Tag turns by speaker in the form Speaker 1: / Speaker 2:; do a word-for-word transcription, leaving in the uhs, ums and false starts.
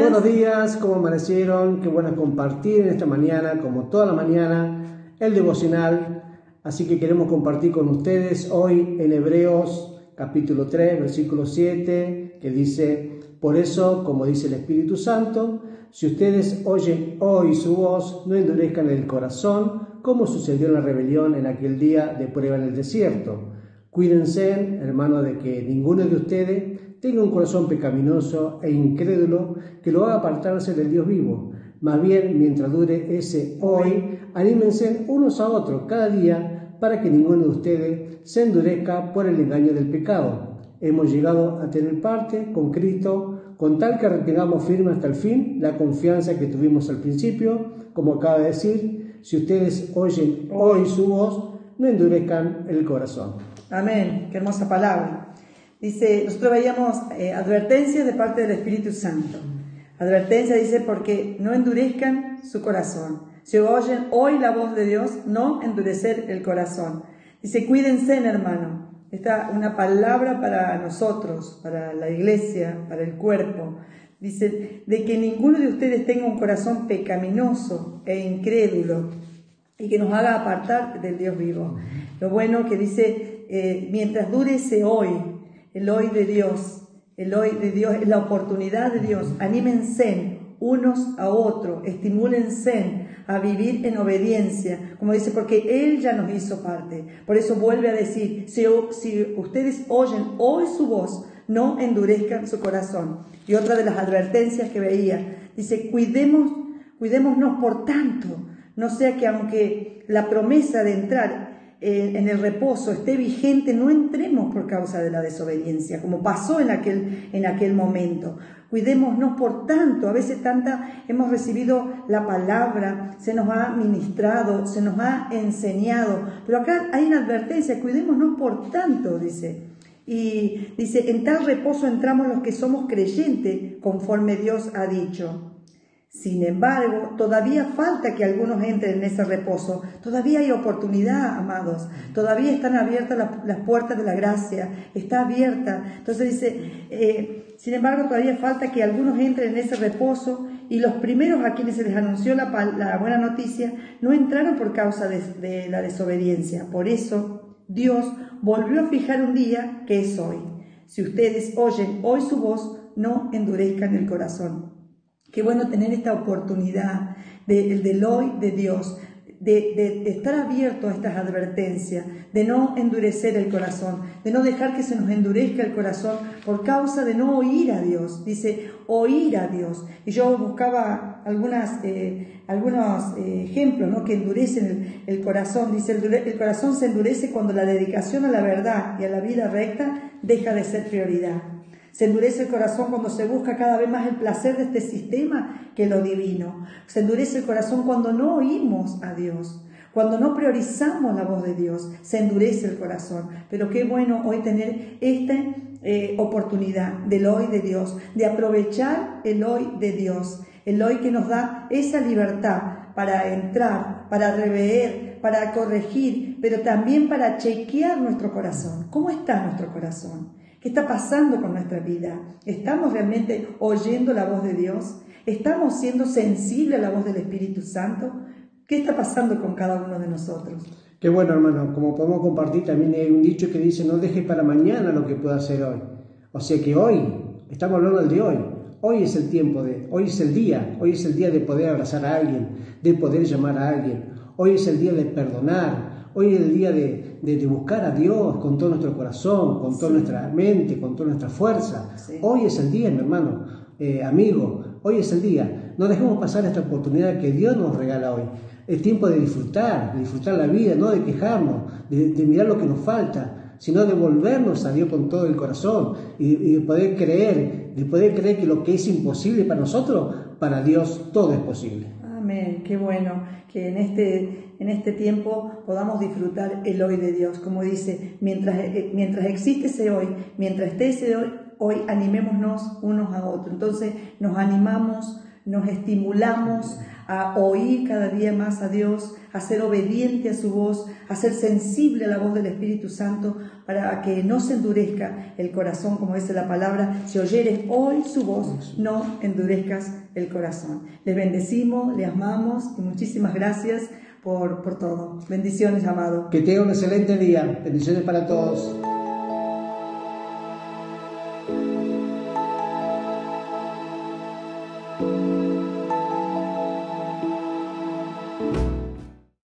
Speaker 1: buenos días, ¿cómo amanecieron? Qué bueno compartir en esta mañana, como toda la mañana, el devocional. Así que queremos compartir con ustedes hoy en Hebreos capítulo tres, versículo siete, que dice: por eso, como dice el Espíritu Santo, si ustedes oyen hoy su voz, no endurezcan el corazón, como sucedió en la rebelión en aquel día de prueba en el desierto. Cuídense, hermanos, de que ninguno de ustedes tenga un corazón pecaminoso e incrédulo que lo haga apartarse del Dios vivo. Más bien, mientras dure ese hoy, anímense unos a otros cada día para que ninguno de ustedes se endurezca por el engaño del pecado. Hemos llegado a tener parte con Cristo, con tal que retengamos firme hasta el fin la confianza que tuvimos al principio. Como acaba de decir, si ustedes oyen hoy su voz, no endurezcan el corazón.
Speaker 2: Amén, qué hermosa palabra. Dice, nosotros veíamos eh, advertencias de parte del Espíritu Santo. Advertencia dice, porque no endurezcan su corazón. Si oyen hoy la voz de Dios, no endurecer el corazón. Dice, cuídense, hermano. Esta es una palabra para nosotros, para la iglesia, para el cuerpo. Dice, de que ninguno de ustedes tenga un corazón pecaminoso e incrédulo y que nos haga apartar del Dios vivo. Lo bueno que dice, eh, mientras dure ese hoy, el hoy de Dios, el hoy de Dios, la oportunidad de Dios, anímense unos a otros, estimúlense a vivir en obediencia, como dice, porque Él ya nos hizo parte. Por eso vuelve a decir, si, si ustedes oyen hoy su voz, no endurezcan su corazón. Y otra de las advertencias que veía, dice, cuidemos, cuidémonos por tanto, no sea que aunque la promesa de entrar en el reposo esté vigente, no entremos por causa de la desobediencia, como pasó en aquel, en aquel momento. Cuidémonos por tanto, a veces tanta hemos recibido la palabra, se nos ha ministrado, se nos ha enseñado, pero acá hay una advertencia, cuidémonos por tanto, dice. Y dice, en tal reposo entramos los que somos creyentes, conforme Dios ha dicho. Sin embargo, todavía falta que algunos entren en ese reposo. Todavía hay oportunidad, amados. Todavía están abiertas las, las puertas de la gracia. Está abierta. Entonces dice, eh, sin embargo, todavía falta que algunos entren en ese reposo. Y los primeros a quienes se les anunció la, la buena noticia no entraron por causa de, de la desobediencia. Por eso, Dios volvió a fijar un día que es hoy. Si ustedes oyen hoy su voz, no endurezcan el corazón. Qué bueno tener esta oportunidad de, del hoy de Dios, de, de, de estar abierto a estas advertencias, de no endurecer el corazón, de no dejar que se nos endurezca el corazón por causa de no oír a Dios. Dice, oír a Dios. Y yo buscaba algunas, eh, algunos eh, ejemplos, ¿no?, que endurecen el, el corazón. Dice, el, el corazón se endurece cuando la dedicación a la verdad y a la vida recta deja de ser prioridad. Se endurece el corazón cuando se busca cada vez más el placer de este sistema que lo divino. Se endurece el corazón cuando no oímos a Dios, cuando no priorizamos la voz de Dios. Se endurece el corazón. Pero qué bueno hoy tener esta eh, oportunidad del hoy de Dios, de aprovechar el hoy de Dios, el hoy que nos da esa libertad para entrar, para rever, para corregir, pero también para chequear nuestro corazón. ¿Cómo está nuestro corazón? ¿Qué está pasando con nuestra vida? ¿Estamos realmente oyendo la voz de Dios? ¿Estamos siendo sensibles a la voz del Espíritu Santo? ¿Qué está pasando con cada uno de nosotros?
Speaker 1: Qué bueno, hermano. Como podemos compartir, también hay un dicho que dice, no dejes para mañana lo que pueda hacer hoy. O sea que hoy, estamos hablando del de hoy. Hoy es el tiempo de, hoy es el día. Hoy es el día de poder abrazar a alguien, de poder llamar a alguien. Hoy es el día de perdonar. Hoy es el día de, de, de buscar a Dios con todo nuestro corazón, con toda sí. nuestra mente, con toda nuestra fuerza. Sí. Hoy es el día, mi hermano, eh, amigo, hoy es el día. No dejemos pasar esta oportunidad que Dios nos regala hoy. Es tiempo de disfrutar, de disfrutar la vida, no de quejarnos, de, de mirar lo que nos falta, sino de volvernos a Dios con todo el corazón y, y de poder creer, de poder creer que lo que es imposible para nosotros, para Dios todo es posible.
Speaker 2: Amén, qué bueno que en este, en este tiempo podamos disfrutar el hoy de Dios. Como dice, mientras, eh, mientras existe ese hoy, mientras esté ese hoy, hoy animémonos unos a otros. Entonces nos animamos, nos estimulamos a oír cada día más a Dios, a ser obediente a su voz, a ser sensible a la voz del Espíritu Santo, para que no se endurezca el corazón, como dice la palabra, si oyeres hoy su voz, no endurezcas el corazón. Les bendecimos, les amamos y muchísimas gracias por, por todo. Bendiciones, amado.
Speaker 1: Que tenga un excelente día. Bendiciones para todos.